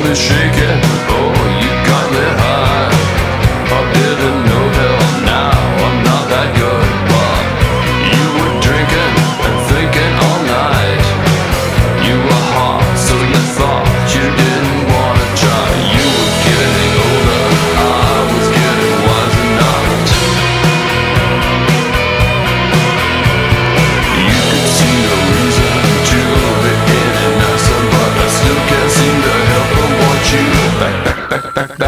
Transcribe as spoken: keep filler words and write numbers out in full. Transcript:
me shaking, oh, you got me high. I didn't know hell now, I'm not that good, but you were drinking and thinking all night. You were hot, so you thought you didn't want to try. You were getting older, I was getting wise enough. You could see no reason to be any nicer, but I still can't seem to help but want you back, back, back, back, back.